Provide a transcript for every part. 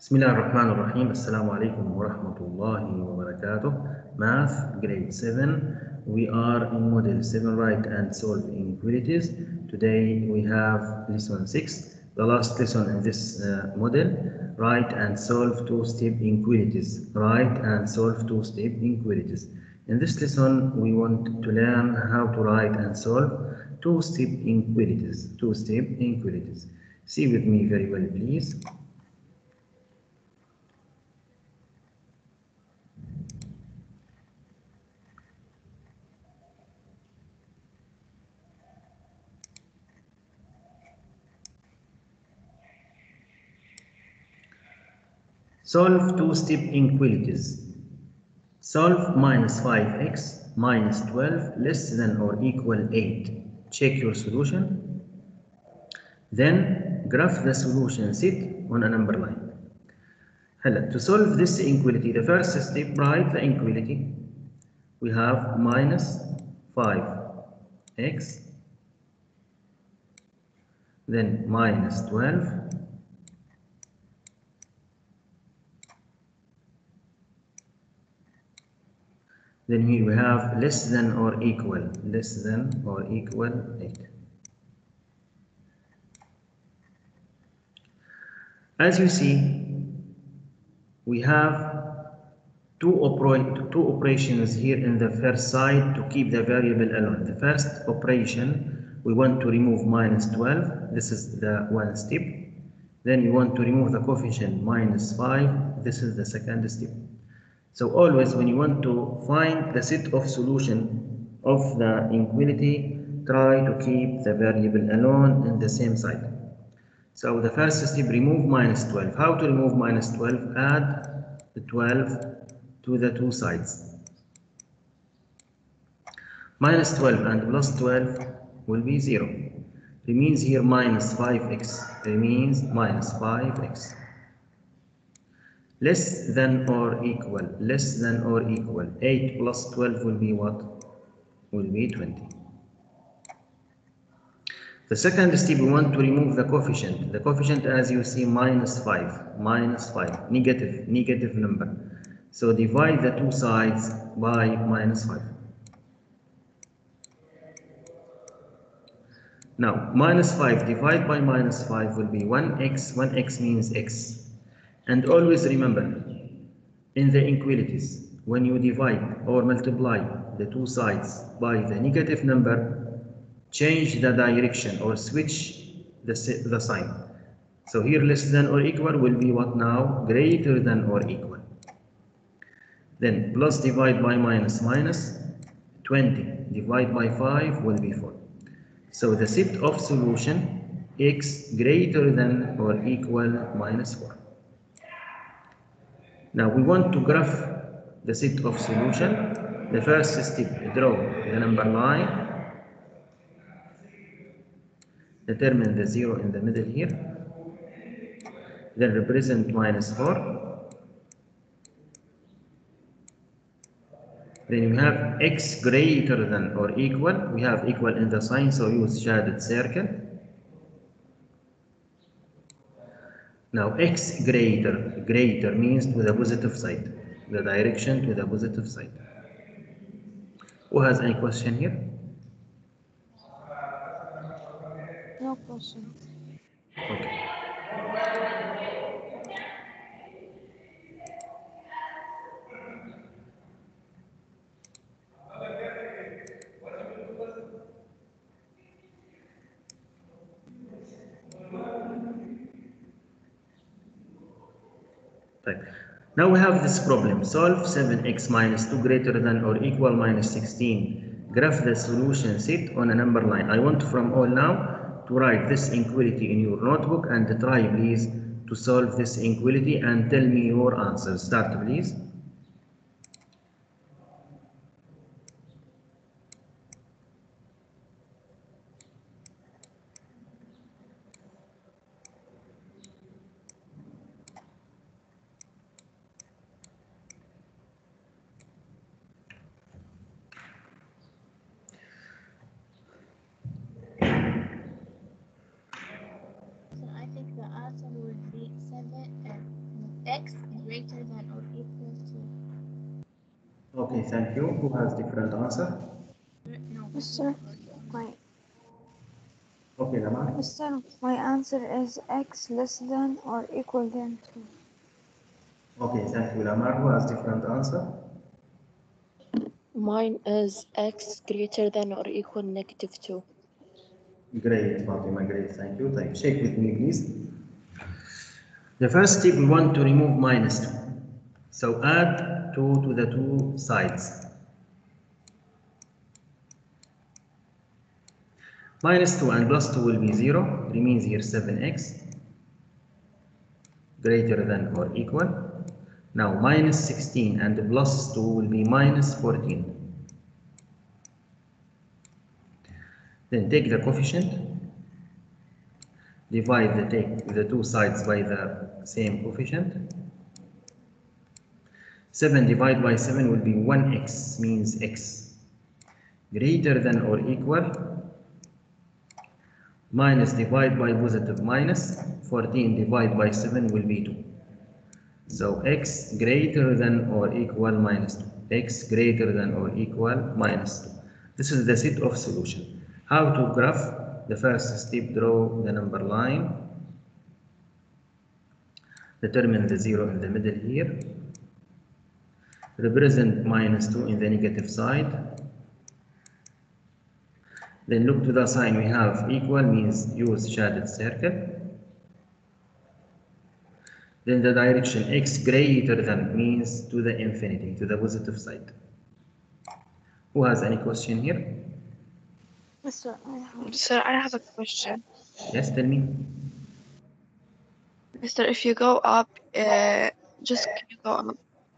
Bismillahirrahmanirrahim. Assalamu alaikum wa rahmatullahi wa barakatuh. Math, grade 7. We are in model 7, write and solve inequalities. Today we have lesson 6, the last lesson in this model. Write and solve two-step inequalities. Write and solve two-step inequalities. In this lesson, we want to learn how to write and solve two-step inequalities. Two-step inequalities. See with me very well, please. Solve two-step inequalities. Solve minus 5x minus 12 less than or equal 8. Check your solution. Then graph the solution set on a number line. To solve this inequality, the first step, write the inequality. We have minus 5x, then minus 12. Then here we have less than or equal 8. As you see, we have two operations here in the first side to keep the variable alone. The first operation, we want to remove minus 12. This is the one step. Then we want to remove the coefficient minus 5. This is the second step. So always when you want to find the set of solution of the inequality, try to keep the variable alone in the same side. So the first step, remove minus 12. How to remove minus 12? Add the 12 to the two sides. Minus 12 and plus 12 will be 0. Remains here minus 5x. Remains minus 5x. Less than or equal. 8 plus 12 will be what? Will be 20. The second step, we want to remove the coefficient. The coefficient, as you see, minus 5, negative number. So divide the two sides by minus 5. Now, minus 5 divided by minus 5 will be 1x. 1x means x. And always remember, in the inequalities, when you divide or multiply the two sides by the negative number, change the direction or switch the sign. So here less than or equal will be what now? Greater than or equal. Then plus divide by minus, 20 divide by 5 will be 4. So the set of solution x greater than or equal minus 4. Now we want to graph the set of solution. The first step, draw the number line. Determine the 0 in the middle here. Then represent minus 4. Then you have x greater than or equal. We have equal in the sign, so use shaded circle. Now x greater means to the positive side. The direction to the positive side. Who has any question here? No questions. Okay. Right. Now we have this problem. Solve 7x minus 2 greater than or equal minus 16. Graph the solution set on a number line. I want from all now to write this inequality in your notebook and try please to solve this inequality and tell me your answer. Start please. So I think the answer would be 7 x greater than or equal to. Okay, thank you. Who has different answer? No. Mister, my Okay, Lamar. Mister, my answer is x less than or equal than 2. Okay, thank you, Lamar. Who has different answer? Mine is x greater than or equal -2. Great, Fatima, great. Thank you. Type. Check with me, please. The first step, we want to remove -2. So add 2 to the two sides. -2 and +2 will be 0. Remains here 7x greater than or equal. Now -16 and +2 will be -14. Then take the coefficient, divide take the two sides by the same coefficient. 7 divided by 7 will be 1x, means x greater than or equal, minus divided by positive minus, 14 divided by 7 will be 2. So x greater than or equal -2, x greater than or equal -2. This is the set of solution. How to graph? The first step, draw the number line, determine the 0 in the middle here, represent -2 in the negative side. Then look to the sign, we have equal, means use shaded circle. Then the direction x greater than means to the infinity, to the positive side. Who has any question here? Mister, Sir, I have a question. Yes, tell me. Mister, if you go up, just can you go up?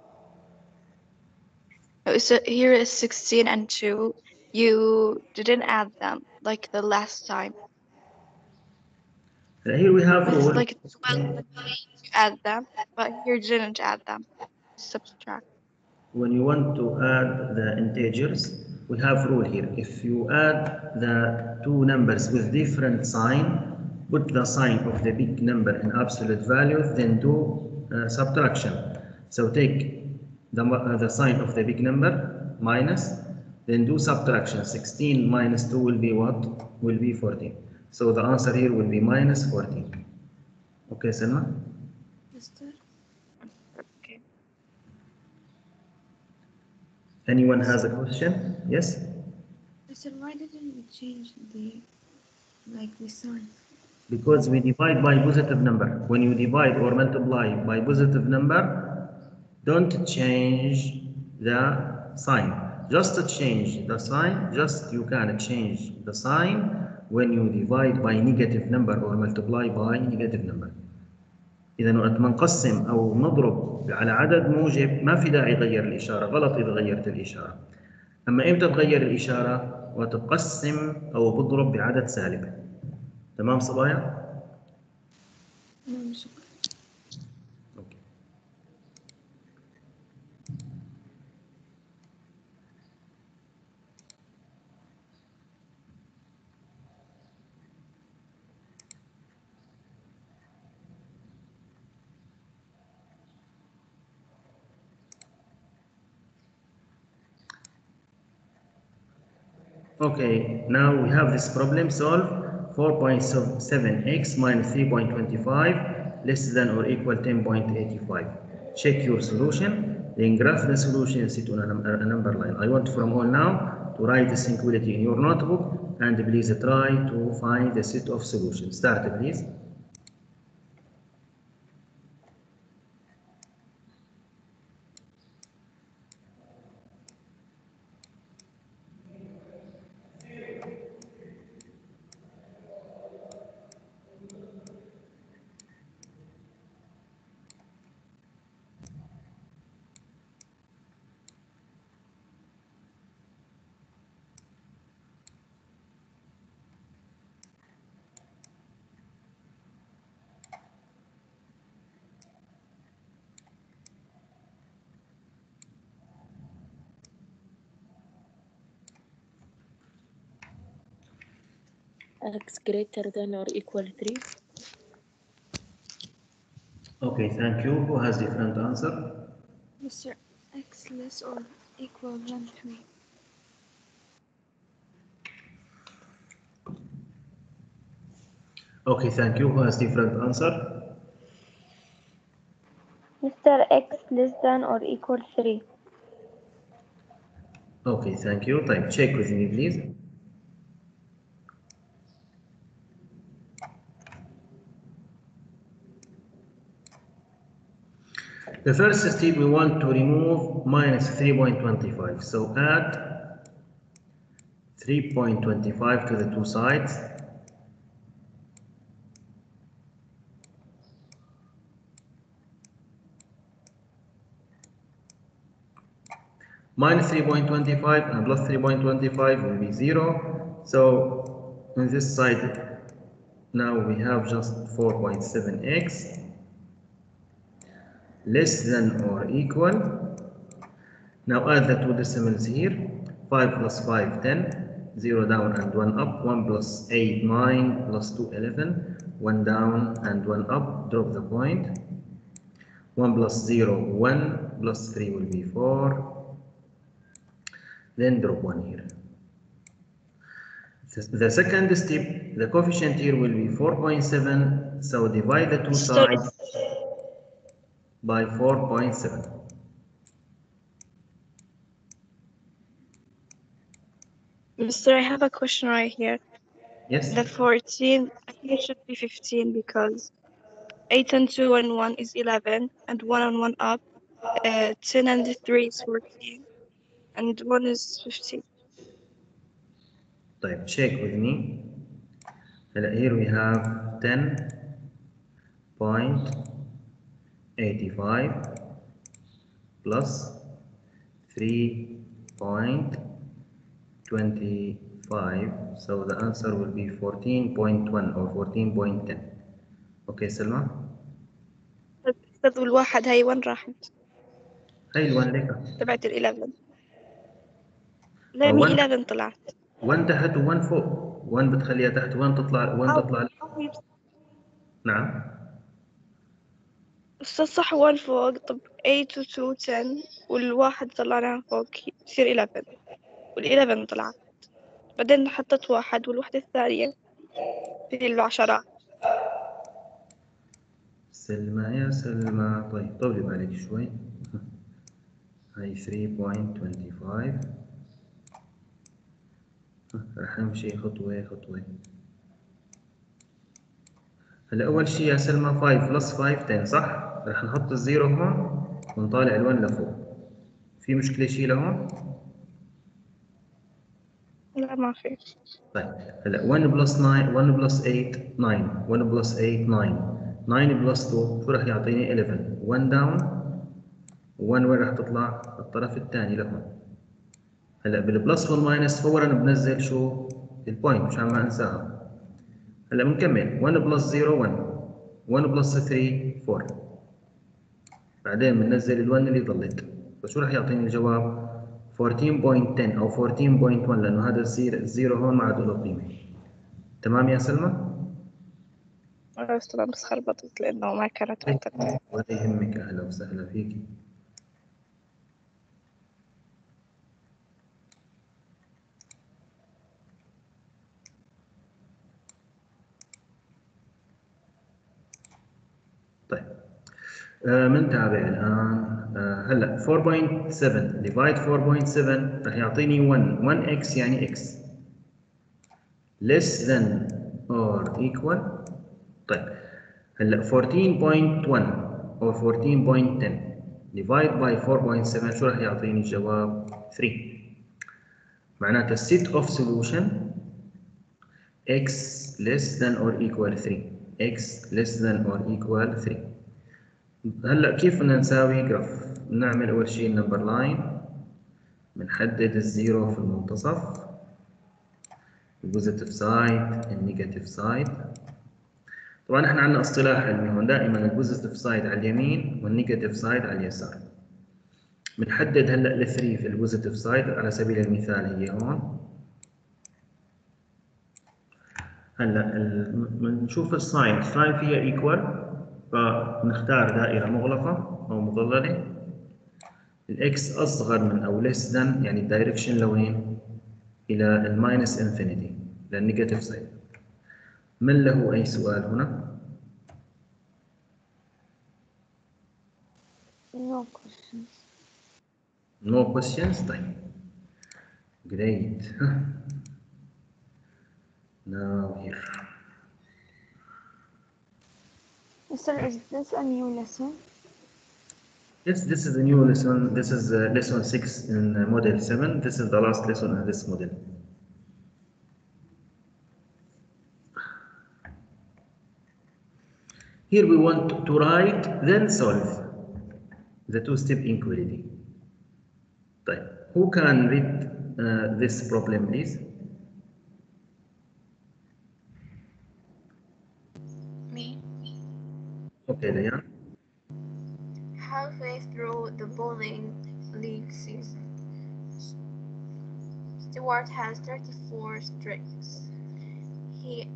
So here is 16 and 2. You didn't add them like the last time. Here we have It's rule. like 12 and 8, you add them, but here you didn't add them. Subtract. When you want to add the integers, we have rule here. If you add the two numbers with different sign, put the sign of the big number in absolute value, then do subtraction. So take the sign of the big number, minus, then do subtraction. 16 minus 2 will be what? Will be 14. So the answer here will be -14. Okay, Selma? Mister, Okay. Anyone has a question? Yes? Mister, why didn't we change the sign? Because we divide by positive number. When you divide or multiply by positive number, don't change the sign. Just change the sign, you can change the sign when you divide by negative number or multiply by negative number. إذا وقت ما نقسم أو نضرب على عدد موجب ما في داعي يغير الإشارة، غلط إذا غيرت الإشارة. أما إمتى تغير الإشارة؟ وتقسم أو بضرب بعدد سالب. تمام صبايا؟ No, شكرا. Okay. Okay, now we have this problem solved. 4.7x minus 3.25 less than or equal 10.85. Check your solution, then graph the solution and sit on a number line. I want from all now to write this inequality in your notebook and please try to find the set of solutions. Start please. X greater than or equal 3. Okay, thank you. Who has different answer? Mr. X less or equal than 3. Okay, thank you. Who has different answer? Mr. X less than or equal 3. Okay, thank you. طيب check with me please. The first step we want to remove minus 3.25. So add 3.25 to the two sides. Minus 3.25 and plus 3.25 will be 0. So on this side, now we have just 4.7x less than or equal. Now add the two decimals here. 5 plus 5, 10. 0 down and 1 up. 1 plus 8, 9. Plus 2, 11. 1 down and 1 up. Drop the point. 1 plus 0, 1. Plus 3 will be 4. Then drop 1 here. The second step, the coefficient here will be 4.7. So divide the two sides by 4.7. Mr. I have a question right here. Yes? The 14, I think it should be 15 because 8 and 2 and 1 is 11, and 1 and 1 up. 10 and 3 is 14, and 1 is 15. طيب check with me. Here we have 10.85 plus 3.25. So the answer will be 14.1 or 14.10. Okay, Selma? أستاذ الواحد هاي وين راحت؟ هاي الوان ليك. تبعت ال 11. لا مي 11 طلعت. 1 تحت و1 فوق. 1 بتخليها تحت، 1 تطلع، 1 تطلع. نعم. أستاذ صح 1 فوق. طب 8 و 2 10 والواحد طلعناها فوق يصير 11 وال11 طلعت. بعدين حطيت واحد والوحدة الثانية في العشرات. سلمى يا سلمى. طيب طولي بالك شوي. هاي 3.25. راح نمشي خطوة خطوة. هلا أول شي يا سلمى 5 بلس 5 10 صح؟ راح نحط الزيرو هون ونطالع ال1 لفوق. في مشكلة شي لهون؟ لا ما في. طيب هلا 1 بلس 9 1 بلس 8 9 1 بلس 8 9 9 بلس 2 شو راح يعطيني 11 1 داون 1 وين راح تطلع؟ الطرف الثاني لهون. هلا بالبلس والماينس فورا بنزل شو؟ البوينت مشان ما انساها. هلا بنكمل 1 بلس 0 1 1 بلس 3 4 بعدين بننزل ال1 اللي ضلت. فشو راح يعطيني الجواب؟ 14.10 او 14.1 لانه هذا الزيرو هون ما عاد له قيمه. تمام يا سلمى؟ بس خربطت لأنه ما كانت انتبه. ولا يهمك، اهلا وسهلا فيك. طيب بنتابع الان. هلا 4.7 ديفايد 4.7 راح يعطيني 1 1x يعني x less than or equal. طيب هلا 14.1 or 14.10 divide by 4.7 شو راح يعطيني الجواب؟ 3. معناتها set of solution x less than or equal 3 x less than or equal 3. هلا كيف بدنا نساوي جراف؟ بنعمل اول شيء النمبر لاين، بنحدد الزيرو في المنتصف، البوزيتيف سايد النيجاتيف سايد. طبعا احنا عندنا اصطلاح علمي هون دائما البوزيتيف سايد على اليمين والنيجاتيف سايد على اليسار. بنحدد هلا ال3 في البوزيتيف سايد على سبيل المثال هي هون. هلا بنشوف الساين فيها ايكوال فنختار دائرة مغلقة أو مظللة. الإكس أصغر من أو less than، يعني الدايركشن لوين؟ إلى الماينس انفينيتي، للنيجاتيف سايد. من له أي سؤال هنا؟ No questions. No questions؟ طيب. Great. Now here. Sir, is this a new lesson? Yes, this is a new lesson. This is lesson 6 in model 7. This is the last lesson in this model. Here we want to write, then solve the two-step inequality. طيب, who can read this problem, please? Me. Okay, Leon. Halfway through the bowling league season, Stewart has 34 strikes. He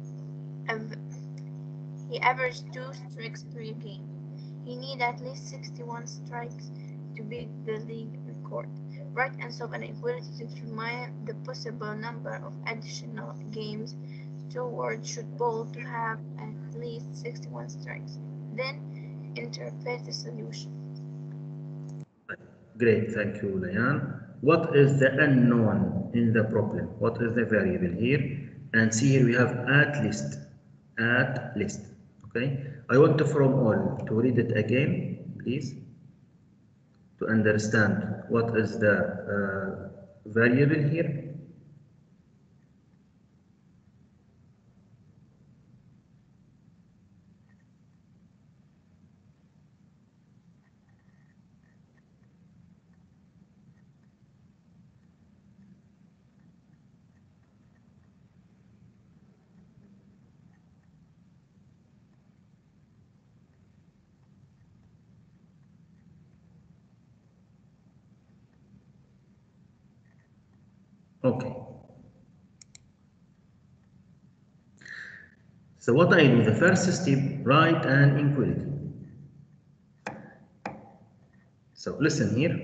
averaged 2 strikes per game. He needs at least 61 strikes to beat the league record. Write and solve an inequality to determine the possible number of additional games Stewart should bowl to have at least 61 strikes. Then interpret the solution. Great, thank you, Leon. What is the unknown in the problem? What is the variable here? And see here we have at least. At least. Okay. I want to from all to read it again, please, to understand what is the variable here. Okay. So what I do, the first step, write an inequality. So listen here.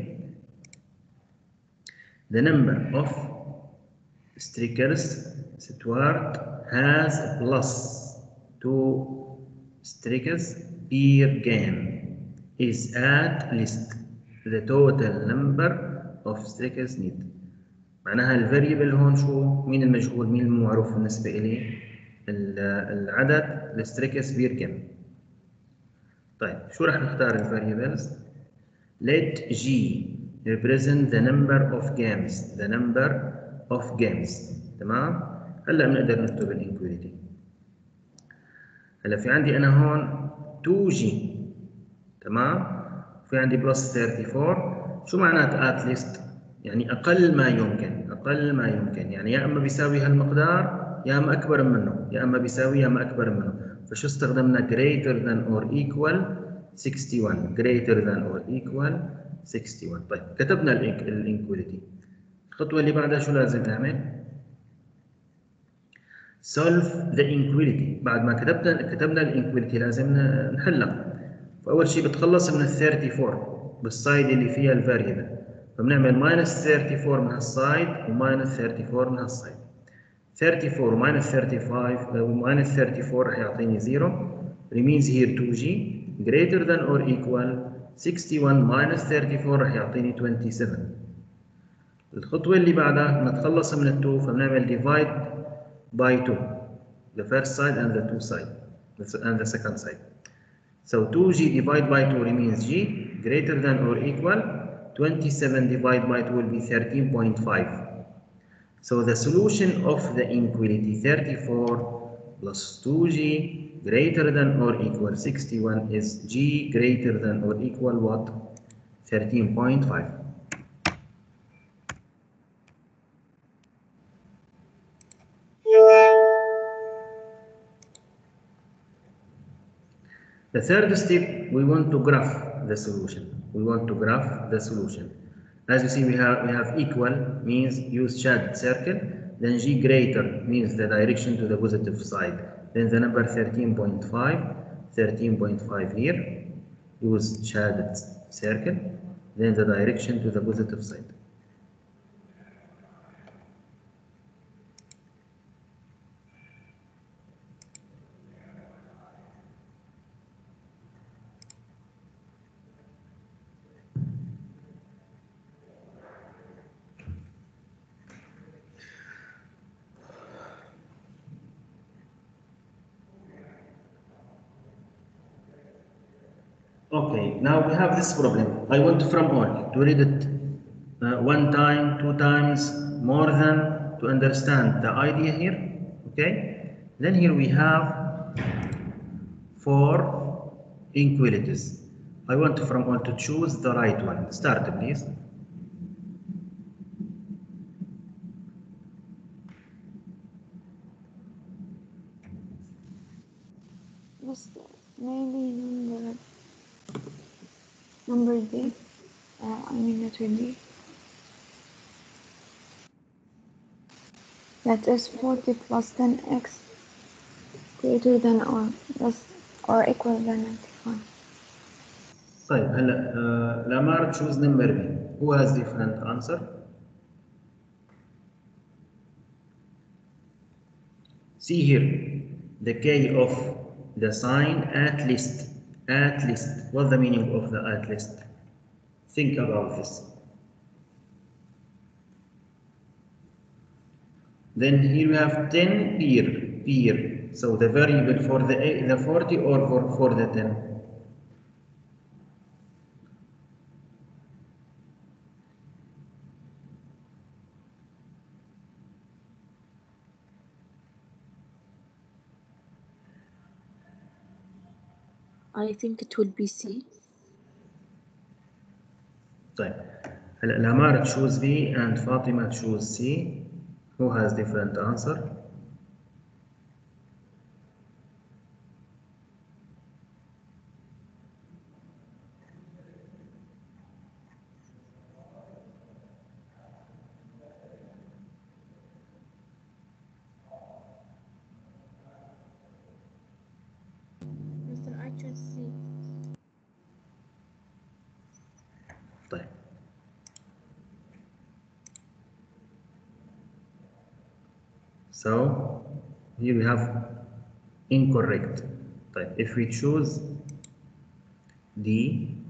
The number of strikers Stewart has plus 2 strikers per game is at least the total number of strikers need. معناها الفاريبل هون شو؟ مين المجهول؟ مين المعروف بالنسبة إلي؟ العدد الستريكس بير جيم. طيب شو راح نختار الفاريبلز؟ Let G represent the number of games. The number of games. تمام؟ هلا بنقدر نكتب الانكواليتي. هلا في عندي أنا هون 2G. تمام؟ في عندي بلس 34. شو معنات at least؟ يعني أقل ما يمكن. أقل ما يمكن. يعني يا إما بيساوي هالمقدار يا إما أكبر منه. يا إما بيساوي يا إما أكبر منه. فشو استخدمنا؟ greater than or equal 61. greater than or equal 61. طيب كتبنا الانكواليتي. الخطوة اللي بعدها شو لازم نعمل؟ solve the inequality. بعد ما كتبنا الانكواليتي لازم نحلها. فأول شيء بتخلص من ال 34 بالسايد اللي فيها الفاريبل. فبنعمل minus 34 من هالسايد وماينس 34 من هالسايد. 34 minus 35 minus 34 راح يعطيني 0. remains here 2G greater than or equal 61 minus 34 راح يعطيني 27. الخطوة اللي بعدها نتخلص من ال 2 فبنعمل divide by 2 the first side and the two side and the second side. So 2G divided by 2 remains G greater than or equal 27 divided by 2 will be 13.5. So the solution of the inequality 34 plus 2G greater than or equal 61 is G greater than or equal what? 13.5. The third step, we want to graph the solution. We want to graph the solution. As you see, we have equal means use shaded circle. Then G greater means the direction to the positive side. Then the number 13.5. 13.5 here. Use shaded circle, then the direction to the positive side. Okay, now we have this problem. I want from all to read it one time, two times, more than, to understand the idea here. Okay, then here we have 4 inequalities. I want from all to choose the right one. Start, please. Just maybe number D. I mean letter D. That is 40 plus 10x greater than or less or equal than 95. طيب هلا Lamar choose number B. Who has different answer? See here the K of the sign at least. At least. What's the meaning of the at least? Think about this. Then here we have 10 peer. So the variable for the 40 or for the 10? I think it will be C. طيب هلا Lamar choose B and Fatima choose C. Who has different answer? Mr. I choose C. طيب so here we have incorrect. طيب if we choose D,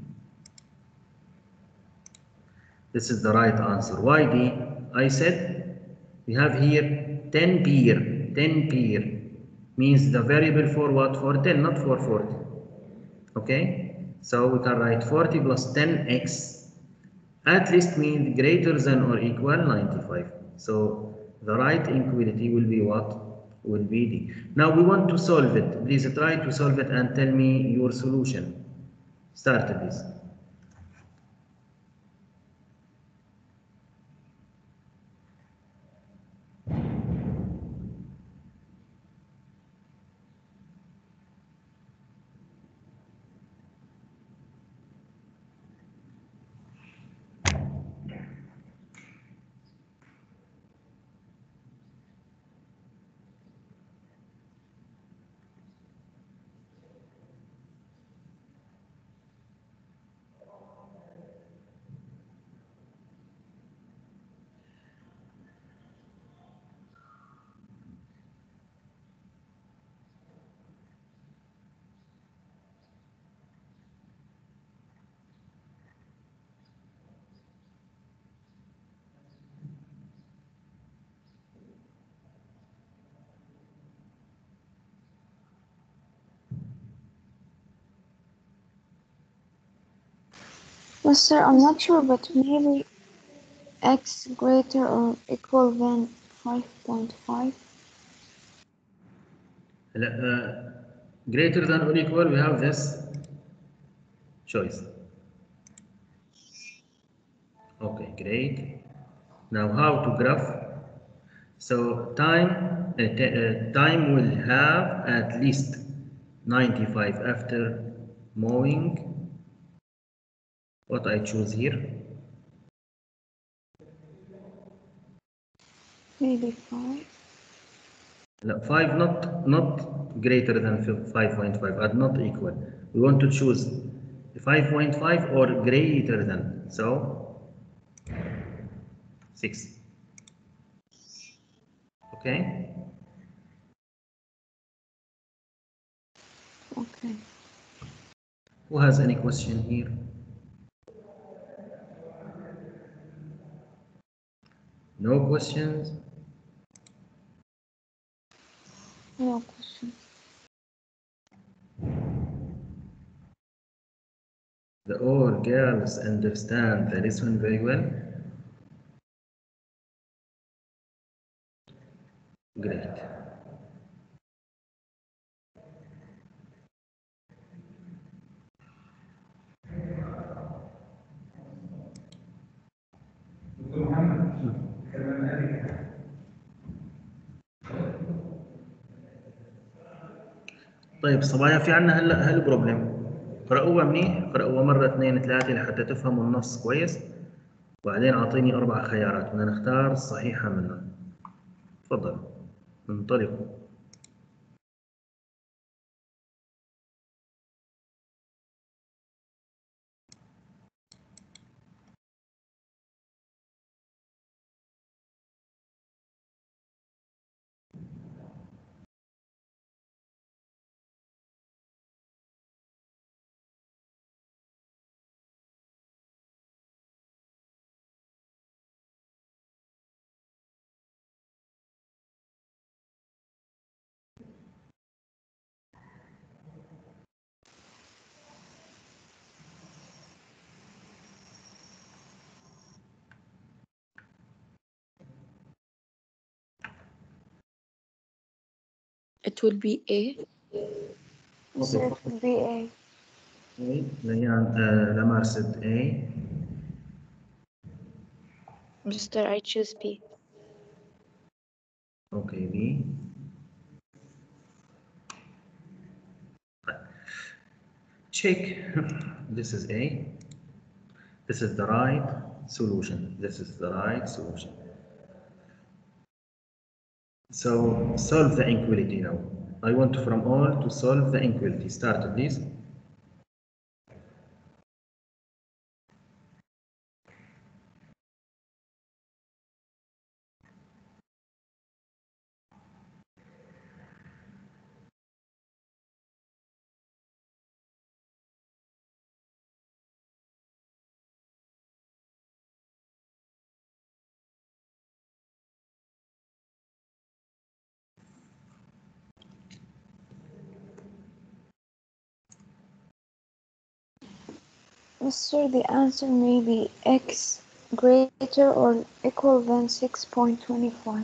this is the right answer. Why D? I said we have here 10 peer. 10 peer means the variable for what? For 10, not for 40. Okay? So we can write 40 plus 10x at least means greater than or equal 95. So the right inequality will be what? Will be D. Now we want to solve it. Please try to solve it and tell me your solution. Start please. Yes, sir, I'm not sure, but maybe x greater or equal than 5.5. Greater than or equal, we have this choice. Okay, great. Now how to graph? So time will have at least 95 after mowing. What I choose here? Maybe 5. No, 5 not greater than 5.5 are not equal. We want to choose 5.5 or greater than, so 6. Okay? Okay. Who has any question here? No questions? No question. The all girls understand the lesson very well? Great. طيب صبايا في عنا هلا هالبروبلم، قرأوها منيح، قرأوها مرة 2 3 لحتى تفهموا النص كويس، وبعدين أعطيني 4 خيارات بدنا نختار الصحيحة منهم. تفضل انطلقوا. It will be A. Yes, sir, it will be A. Lamar said A. Mr. I choose B. Okay, B. Check. This is A. This is the right solution. This is the right solution. So solve the inequality now. I want from all to solve the inequality. Start, please. Yes, sir, the answer may be X greater or equal than 6.25.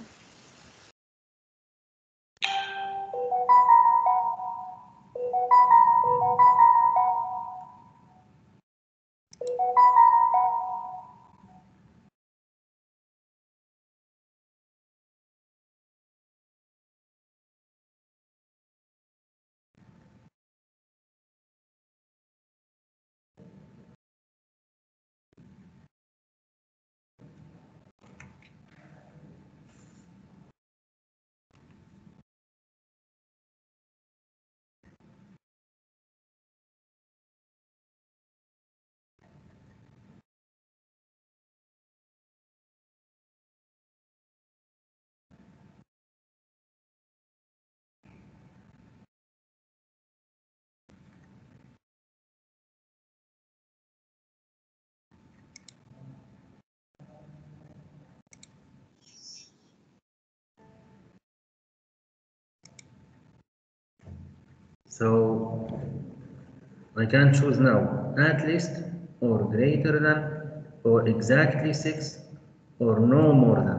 So I can choose now at least or greater than or exactly 6 or no more than.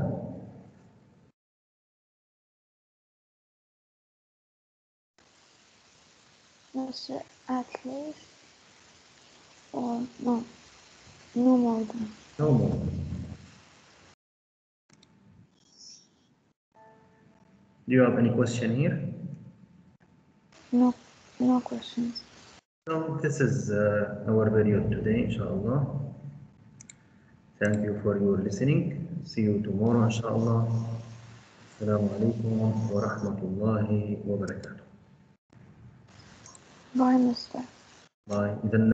Yes, sir, at least or no more than. No more. Do you have any question here? No questions. So this is our video today, inshallah. Thank you for your listening. See you tomorrow, inshallah. Assalamu alaikum wa rahmatullahi wa barakatuh. Bye, mister. باي. إذا